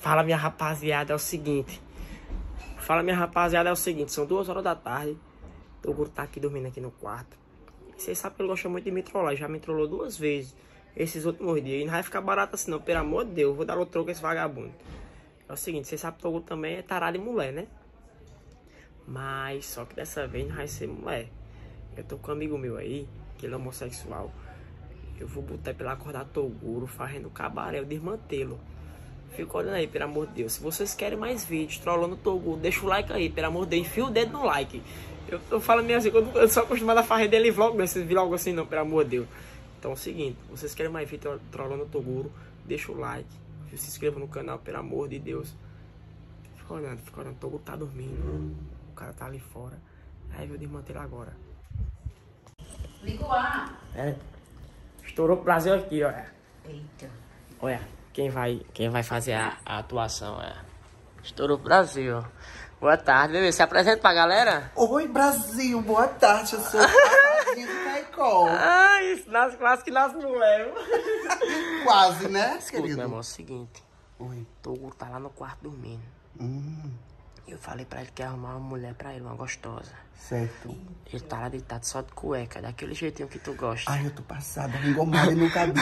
Fala, minha rapaziada, é o seguinte. São 2 horas da tarde. Toguro tá aqui dormindo aqui no quarto. Vocês sabem que ele gosta muito de me trollar. Já me trollou 2 vezes esses últimos dias. E não vai ficar barato assim não, pelo amor de Deus. Eu vou dar o troco a esse vagabundo. É o seguinte, vocês sabem que o Toguro também é tarado de mulher, né? Mas só que dessa vez não vai ser mulher. Eu tô com um amigo meu aí, que ele é homossexual. Eu vou botar pra ele acordar Toguro fazendo cabaré, eu desmantelo. Fica olhando aí, pelo amor de Deus. Se vocês querem mais vídeos trollando o Toguro, deixa o like aí, pelo amor de Deus. Enfia o dedo no like. Eu falo meio assim, eu não sou acostumado a fazer dele vlog, esses vlogs assim não, pelo amor de Deus. Então é o seguinte, vocês querem mais vídeos trollando o Toguro, deixa o like. Se inscreva no canal, pelo amor de Deus. Fica olhando, o Toguro tá dormindo. O cara tá ali fora. Aí eu desmantelo agora. Liga o ar. É. Estourou pro Brasil aqui, olha. Eita. Olha, quem vai fazer a atuação, é. Estourou pro Brasil. Boa tarde, bebê. Se apresenta pra galera. Oi, Brasil. Boa tarde. Eu sou a Tadinha do Caicó. Ah, isso nasce quase que nasce mulher. Quase, né, Escuta, querido? meu irmão, é o seguinte. Oi. O Toguro tá lá no quarto dormindo. Eu falei pra ele que ia arrumar uma mulher pra ele, uma gostosa. Certo. Ele tá lá deitado só de cueca, daquele jeitinho que tu gosta. Ai, eu tô passada, engomada e no cabelo.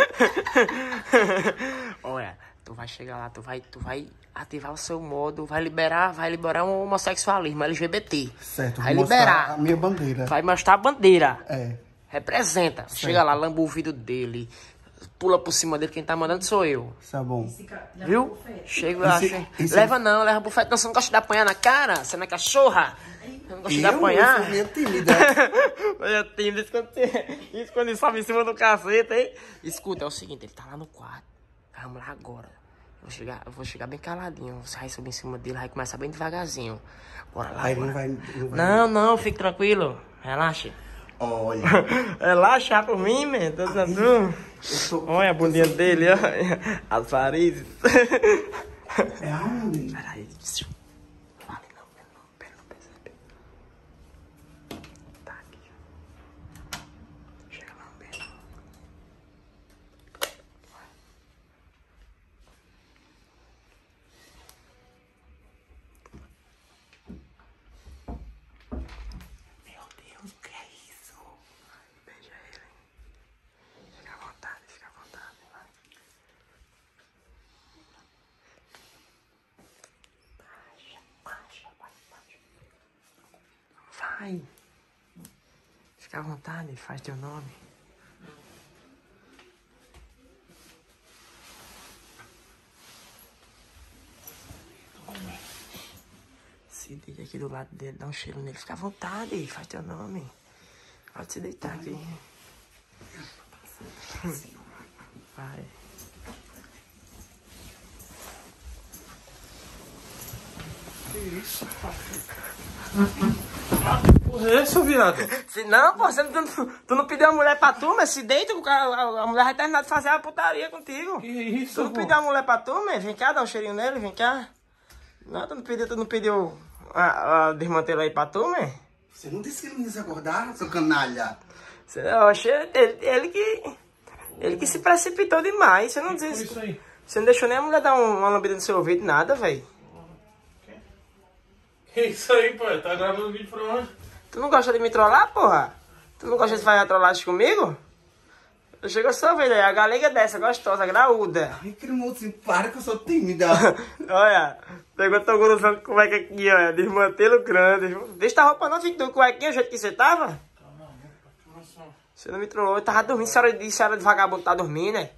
Olha, tu vai chegar lá, tu vai ativar o seu modo, vai liberar um homossexualismo LGBT. Certo, Vai vou mostrar liberar. a minha bandeira. Vai mostrar a bandeira. É. Representa. Chega lá, lamba o ouvido dele, pula por cima dele, quem tá mandando sou eu. Tá bom. Viu? Chega lá, Esse- leva não, leva bufete. Não, você não gosta de apanhar na cara? Você não é cachorra? Você não gosta de apanhar? Eu sou meio tímida. Olha, tímido, isso quando ele sobe em cima do cacete, hein? Escuta, é o seguinte, ele tá lá no quarto. Vamos lá agora. Eu vou chegar bem caladinho. Você vai subir em cima dele, vai começar bem devagarzinho. Bora lá. Aí bora. não vai... Não, fique tranquilo. Relaxa. Olha. Relaxa por mim, man. Tô dizendo. Olha a bundinha dele, ó. As varizes. É aonde? Peraí. Fale não, pera, não percebe. Tá aqui. Chega lá, um beijo. Meu Deus, o que é isso? Beija ele. Fica à vontade, vai. Vai. Fica à vontade, faz teu nome. Se deita aqui do lado dele, dá um cheiro nele. Fica à vontade, faz teu nome. Pode se deitar aqui. Vai. Que isso? Porra, é isso, viado? Não, pô, tu não pediu a mulher pra tu, mas se deita, a mulher vai terminar de fazer a putaria contigo. Que isso, Tu não pô? pediu a mulher pra tu, mas vem cá, dá um cheirinho nele, vem cá. Não, tu não pediu a desmantelo aí pra tu, man? Você não disse que ele não ia se acordar, seu canalha? Eu achei ele que se precipitou demais. Você não Foi disse. isso aí. Você não deixou nem a mulher dar uma lambida no seu ouvido, nada, velho. Que isso aí, pô? Tá gravando vídeo pra onde? Tu não gosta de me trollar, porra? Tu não gosta de fazer a trollagem comigo? Eu chego a sua vez aí, a galega dessa, gostosa, graúda. Ai, cremoso, para que eu sou tímida. Olha, pegou teu usando cueca aqui, olha, desmantelo grande. Deixa a roupa não, fica do cuequinha, do jeito que você tava. Você não me trollou, eu tava dormindo, senhora de vagabundo tá dormindo, né?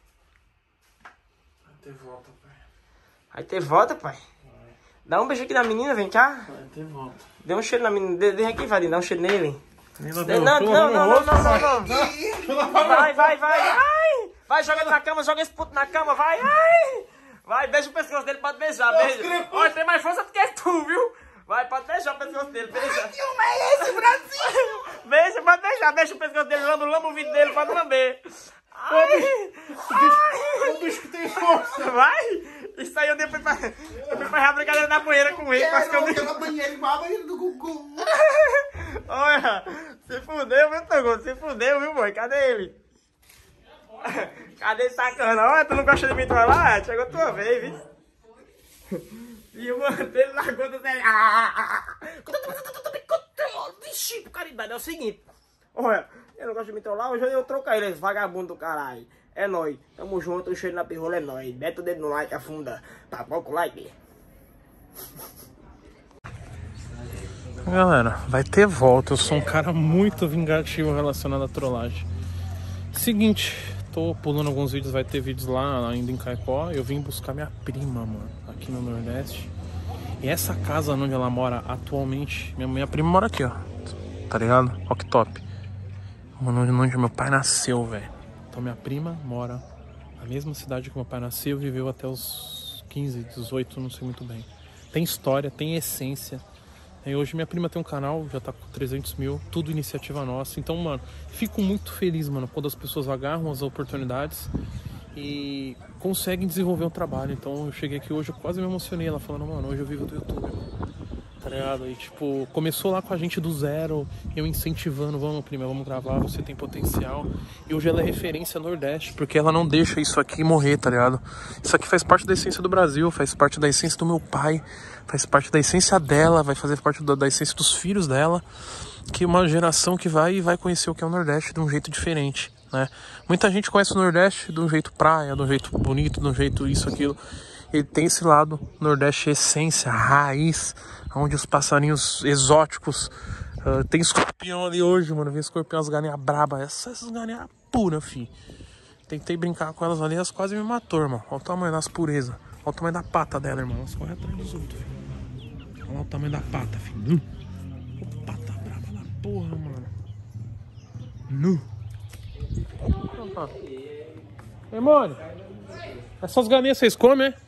Vai ter volta, pai. Vai ter volta, pai. Dá um beijo aqui na menina, vem cá. Vai ter volta. Dê um cheiro na menina, dê aqui, Vadim, dá um cheiro nele. Não, Não. Vai. Vai, joga ele na cama, joga esse puto na cama, vai. Ai. Vai, beija o pescoço dele, pode beijar, beija. Olha, tem mais força do que tu, viu? Vai, pode beijar o pescoço dele, beija. Que homem é esse, Brasil? Beija, pode beijar, beija o pescoço dele, lamba o vidro dele, pode lamber. Ai. O bicho que tem força. Vai. Isso aí eu fui fazer a brincadeira na banheira com ele, quase que eu me... Aquela banheira igual a banheira do Gugu. Olha, se fudeu, viu, Toguro? Se fudeu, viu, boy? Cadê ele? Cadê ele sacando? Olha, tu não gosta de me trollar? Chegou a tua vez, viu? E, mano, ele largou do dele. Vixe, por caridade, é o seguinte. Olha, eu não gosto de me trollar, hoje eu trocar ele, esse vagabundo do caralho. É nóis, tamo junto, o cheiro na pirrola é nóis. Mete o dedo no like, afunda. Tá bom com o like? Galera, vai ter volta. Eu sou um cara muito vingativo relacionado à trollagem. Seguinte, tô pulando alguns vídeos, vai ter vídeos lá ainda em Caicó. Eu vim buscar minha prima, mano, aqui no Nordeste. E essa casa onde ela mora atualmente, minha prima mora aqui, ó. Tá ligado? Ó que top. Mano, onde meu pai nasceu, velho. Então minha prima mora na mesma cidade que meu pai nasceu, viveu até os 15, 18, não sei muito bem. Tem história, tem essência. E hoje minha prima tem um canal, já tá com 300 mil, tudo iniciativa nossa. Então, mano, fico muito feliz, mano, quando as pessoas agarram as oportunidades e conseguem desenvolver um trabalho. Então eu cheguei aqui hoje, eu quase me emocionei, ela falando, mano, hoje eu vivo do YouTube, mano. Tá ligado? E tipo, começou lá com a gente do zero, eu incentivando, vamos prima, vamos gravar, você tem potencial. E hoje ela é referência Nordeste, porque ela não deixa isso aqui morrer, tá ligado? Isso aqui faz parte da essência do Brasil, faz parte da essência do meu pai, faz parte da essência dela, vai fazer parte da essência dos filhos dela, que uma geração que vai conhecer o que é o Nordeste de um jeito diferente, né? Muita gente conhece o Nordeste de um jeito praia, de um jeito bonito, de um jeito isso, aquilo. Ele tem esse lado Nordeste essência, raiz, onde os passarinhos exóticos, tem escorpião ali hoje, mano, vi escorpião, as galinhas brabas, essas galinhas puras, fi. Tentei brincar com elas ali, elas quase me matou, irmão. Olha o tamanho das purezas, olha o tamanho da pata dela, irmão, elas correm atrás dos outros, filho. Olha o tamanho da pata, filho. Pata braba da porra, mano. Ei, mano, essas galinhas vocês comem, é?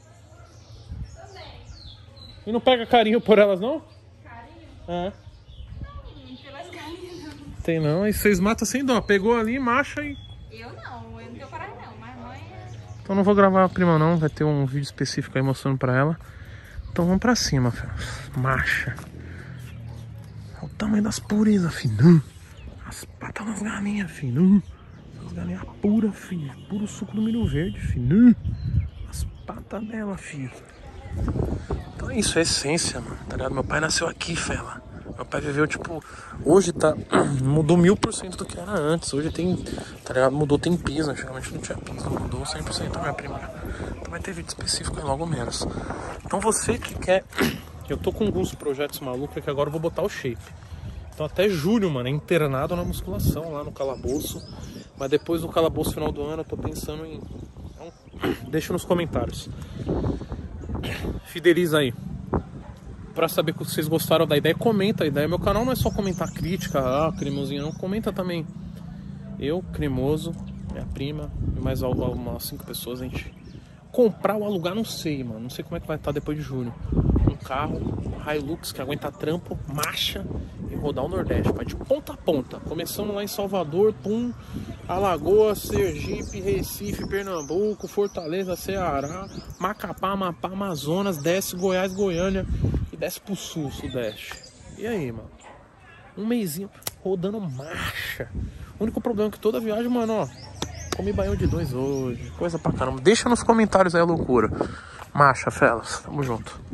E não pega carinho por elas, não? Carinho? É. Não, pelas galinhas não. Tem não, e vocês matam sem dó. Pegou ali, macha e... Eu não tenho coragem não, mas mãe é... Então não vou gravar a prima não, vai ter um vídeo específico aí mostrando pra ela. Então vamos pra cima, filho. Macha. Olha o tamanho das purezas, filho. As patas das galinhas, filho. As galinhas puras, filho. Puro suco do milho verde, filho. As patas dela, filho. Então é isso, é essência, mano, tá ligado? Meu pai nasceu aqui, fela. Meu pai viveu, tipo, hoje tá, mudou 1000% do que era antes. Hoje tem, tá ligado? Mudou, tem piso, antigamente não tinha piso, mudou 100% a minha prima. Então vai ter vídeo específico aí logo menos. Então você que quer, eu tô com alguns projetos malucos que agora eu vou botar o shape. Então até julho, mano, é internado na musculação lá no calabouço. Mas depois do calabouço final do ano eu tô pensando em... Então, deixa nos comentários. Fideliza aí. Pra saber que vocês gostaram da ideia, comenta a ideia. Meu canal não é só comentar crítica, cremosinha, não. Comenta também. Eu, Cremoso, minha prima e mais umas 5 pessoas, a gente comprar ou alugar, não sei, mano. Não sei como é que vai estar depois de julho. Um carro, um Hilux que aguenta trampo, marcha e rodar o Nordeste, pai, de ponta a ponta. Começando lá em Salvador, pum, Alagoas, Sergipe, Recife, Pernambuco, Fortaleza, Ceará, Macapá, Amapá, Amazonas, desce Goiás, Goiânia e desce pro sul, sudeste. E aí, mano? Um mesinho rodando marcha. O único problema é que toda viagem, mano, ó, comi baião de 2 hoje, coisa pra caramba. Deixa nos comentários aí a loucura. Marcha, felas, tamo junto.